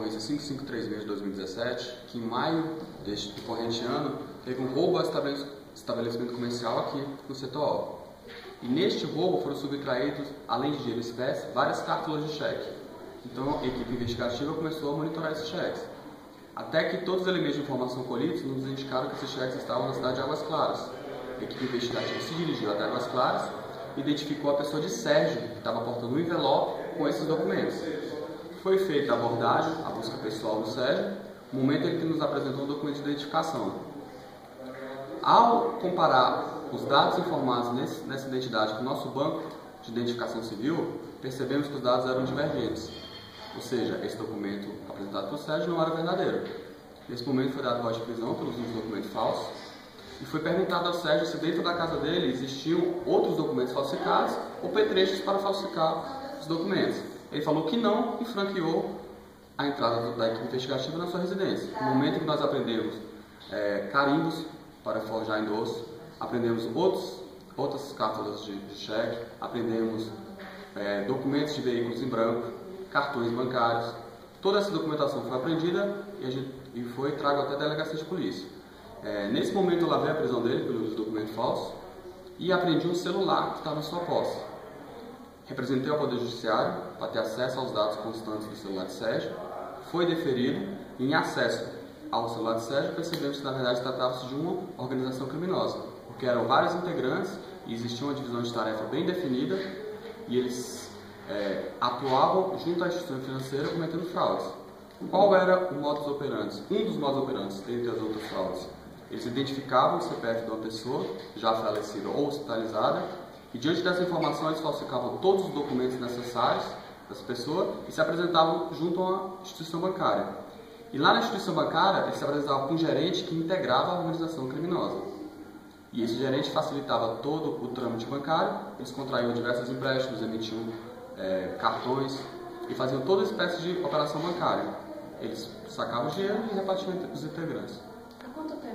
ocorrência 5536 de 2017, que em maio deste corrente ano teve um roubo a estabelecimento comercial aqui no setor. E neste roubo foram subtraídos, além de dinheiro em espécie, várias cápsulas de cheque. Então a equipe investigativa começou a monitorar esses cheques. Até que todos os elementos de informação colhidos nos indicaram que esses cheques estavam na cidade de Águas Claras. A equipe investigativa se dirigiu até Águas Claras e identificou a pessoa de Sérgio, que estava portando um envelope com esses documentos. Foi feita a abordagem, a busca pessoal do Sérgio, no momento em que nos apresentou um documento de identificação. Ao comparar os dados informados nessa identidade com o nosso banco de identificação civil, percebemos que os dados eram divergentes. Ou seja, esse documento apresentado por Sérgio não era verdadeiro. Nesse momento foi dado voz de prisão pelos documentos falsos e foi perguntado ao Sérgio se dentro da casa dele existiam outros documentos falsificados ou petrechos para falsificar os documentos. Ele falou que não e franqueou a entrada da equipe investigativa na sua residência. No momento em que nós aprendemos carimbos para forjar endosso, aprendemos outras cápsulas de cheque, aprendemos documentos de veículos em branco, cartões bancários. Toda essa documentação foi apreendida e foi trago até a delegacia de polícia. Nesse momento eu lavei a prisão dele pelos documentos falsos e apreendi um celular que estava na sua posse. Representei ao Poder Judiciário para ter acesso aos dados constantes do celular de Sérgio. Foi deferido e em acesso ao celular de Sérgio percebemos que na verdade tratava-se de uma organização criminosa, porque eram vários integrantes e existia uma divisão de tarefa bem definida e eles atuavam junto à instituição financeira cometendo fraudes. Qual era o modus operandi? Um dos modus operandi, dentre as outras fraudes. Eles identificavam o CPF de uma pessoa já falecida ou hospitalizada e diante dessa informação eles falsificavam todos os documentos necessários dessa pessoa e se apresentavam junto a uma instituição bancária. E lá na instituição bancária eles se apresentavam com um gerente que integrava a organização criminosa. E esse gerente facilitava todo o trâmite bancário, eles contraíam diversos empréstimos, emitiam cartões e faziam toda espécie de operação bancária. Eles sacavam o dinheiro e repartiam entre os integrantes.